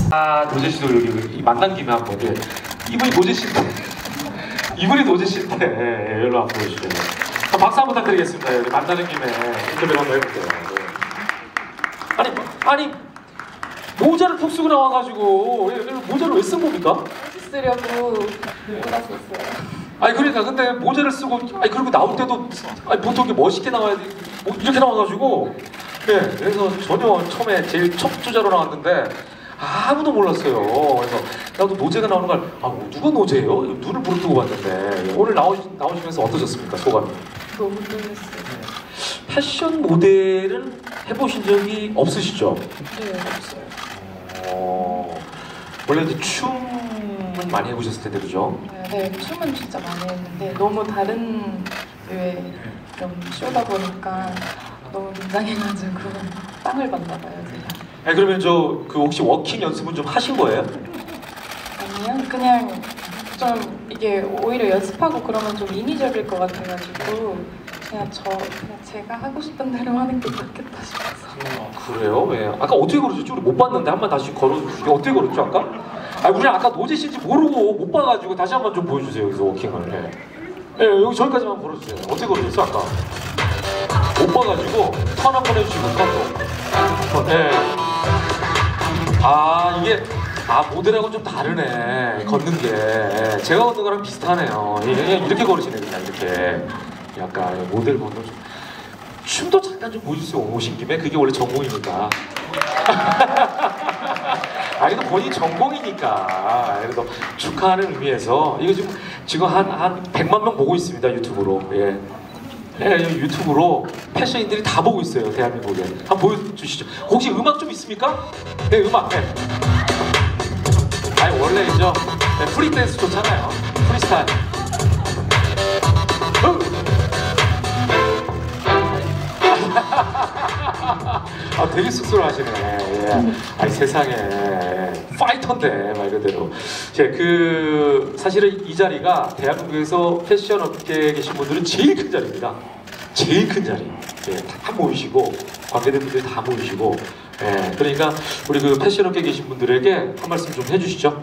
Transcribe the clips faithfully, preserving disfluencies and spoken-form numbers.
아, 노재 씨도 여기 만난 김에 한번. 예. 이분이 노재 씨인데. 이분이 노재 씨인데. 예, 여기로 한번 보여주세요. 박수 한번 부탁드리겠습니다. 여기 만나는 김에 인터뷰를 한번 해볼게요. 예. 아니, 아니, 모자를 푹 쓰고 나와가지고, 예, 모자를 왜 쓴 겁니까? 쓰려고 몰랐었어요. 아니, 그러니까, 근데 모자를 쓰고, 아니, 그리고 나올 때도, 아니, 보통 이렇게 멋있게 나와야 돼. 뭐 이렇게 나와가지고, 예, 그래서 전혀 처음에 제일 첫 주자로 나왔는데, 아무도 몰랐어요. 그래서 나도 노제가 나오는 걸, 아, 뭐, 누가 노제예요? 눈을 부릅뜨고 봤는데, 오늘 나오, 나오시면서 어떠셨습니까? 소감이? 너무 떨렸어요. 패션 모델은 해보신 적이 없으시죠? 네, 없어요. 어, 원래 이제 춤은 많이 해보셨을 텐데, 그죠? 네, 춤은 진짜 많이 했는데 너무 다른 류의 그런 쇼다 보니까 너무 긴장해가지고 빵을 받나 봐요, 제가. 아니, 그러면 저 그 혹시 워킹 연습은 좀 하신 거예요? 아니요, 그냥 좀 이게 오히려 연습하고 그러면 좀 인위적일 것 같아가지고 그냥 저 그냥 제가 하고 싶은 대로 하는 게 맞겠다 싶어서. 아, 그래요? 왜? 아까 어떻게 걸으셨죠? 우리 못 봤는데 한 번 다시 걸어주시죠. 어떻게 걸었죠 아까? 아, 우리 아까 노제 씨인지 모르고 못 봐가지고 다시 한 번 좀 보여주세요. 여기서 워킹을. 네. 네, 여기 저기까지만 걸어주세요. 어떻게 걸으셨어 아까? 못 봐가지고 턴 한 번 해주시고 턴도. 네. 아, 이게 아, 모델하고는 좀 다르네. 걷는 게 제가 걷는 거랑 비슷하네요. 예, 이렇게 걸으시네. 그냥 이렇게 약간 모델 보는 좀 춤도 잠깐 좀 보여주세요. 오신 김에. 그게 원래 전공이니까. 아니, 또 본인이 전공이니까. 그래서 축하하는 의미에서 이거 지금 지금 한 한 백만 명 보고 있습니다. 유튜브로. 예. 예, 유튜브로 패션인들이 다 보고 있어요. 대한민국에. 한번 보여주시죠. 혹시 음악 좀 있습니까? 네, 음악. 네. 아니, 원래 이제 네, 프리 댄스 좋잖아요. 프리스타일. 아, 되게 쑥스러워하시네. 예. 아니, 세상에 파이터인데 말 그대로. 제 그 사실은 이 자리가 대한민국에서 패션 업계에 계신 분들은 제일 큰 자리입니다. 제일 큰 자리. 예, 다 모이시고 관계된 분들이 다 모이시고. 예, 그러니까 우리 그 패션 업계에 계신 분들에게 한 말씀 좀 해주시죠.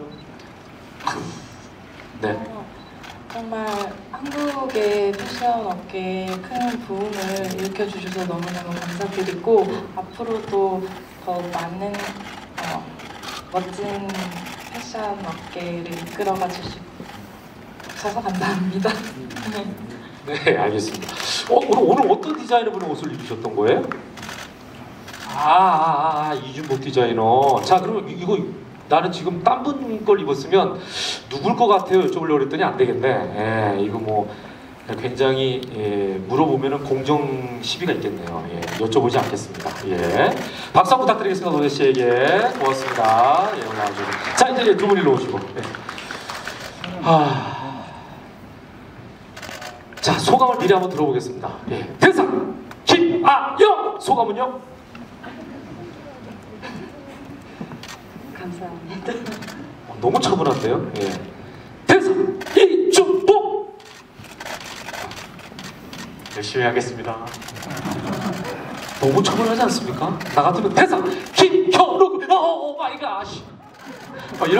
네. 어, 정말 한국의 패션 업계에 큰 부흥을 일으켜주셔서 너무너무 감사드리고 앞으로도 더 많은 어, 멋진 패션 업계를 이끌어가 주셔서 감사합니다. 네, 알겠습니다. 어, 오늘, 오늘 어떤 디자이너분의 옷을 입으셨던 거예요? 아, 아, 아, 이준복 디자이너. 자, 그러면 이거 나는 지금 딴 분 걸 입었으면 누굴 것 같아요? 여쭤보려고 그랬더니 안 되겠네. 예, 이거 뭐 굉장히 예, 물어보면은 공정 시비가 있겠네요. 예, 여쭤보지 않겠습니다. 예, 박수 한번 부탁드리겠습니다. 노재 씨에게 고맙습니다. 예, 올라와주고. 자, 이제 두 분이 일러오시고. 예. 아, 자, 소감을 미리 한번 들어보겠습니다. 예, 대상 김아영 소감은요? 감사합니다. 어, 너무 차분한데요? 예. 대상 이준복 열심히 하겠습니다. 너무 차분하지 않습니까? 나 같으면 대상 김현욱 오 마이 갓.